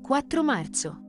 4 marzo.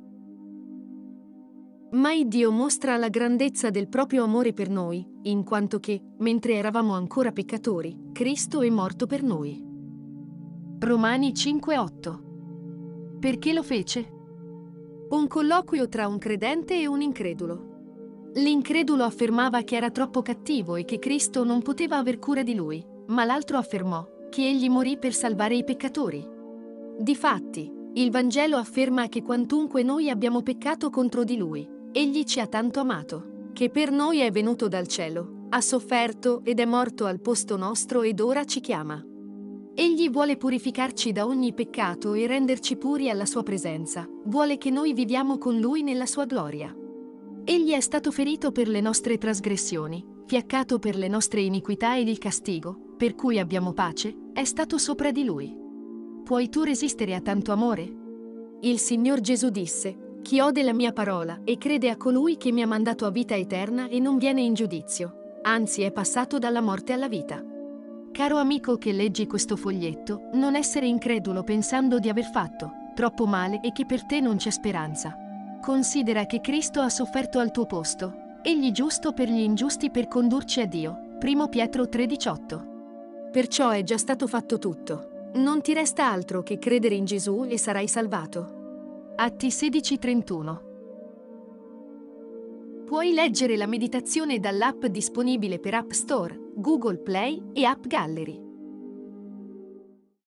Ma Dio mostra la grandezza del proprio amore per noi, in quanto che, mentre eravamo ancora peccatori, Cristo è morto per noi. Romani 5:8. Perché lo fece? Un colloquio tra un credente e un incredulo. L'incredulo affermava che era troppo cattivo e che Cristo non poteva aver cura di lui, ma l'altro affermò che egli morì per salvare i peccatori. Difatti, il Vangelo afferma che quantunque noi abbiamo peccato contro di lui, egli ci ha tanto amato, che per noi è venuto dal cielo, ha sofferto ed è morto al posto nostro ed ora ci chiama. Egli vuole purificarci da ogni peccato e renderci puri alla sua presenza, vuole che noi viviamo con lui nella sua gloria. Egli è stato ferito per le nostre trasgressioni, fiaccato per le nostre iniquità ed il castigo, per cui abbiamo pace, è stato sopra di lui. Puoi tu resistere a tanto amore? Il Signor Gesù disse: chi ode la mia parola e crede a colui che mi ha mandato a vita eterna e non viene in giudizio, anzi è passato dalla morte alla vita. Caro amico che leggi questo foglietto, non essere incredulo pensando di aver fatto troppo male e che per te non c'è speranza. Considera che Cristo ha sofferto al tuo posto, egli giusto per gli ingiusti per condurci a Dio. 1 Pietro 3,18. Perciò è già stato fatto tutto. Non ti resta altro che credere in Gesù e sarai salvato. Atti 16:31. Puoi leggere la meditazione dall'app disponibile per App Store, Google Play e App Gallery.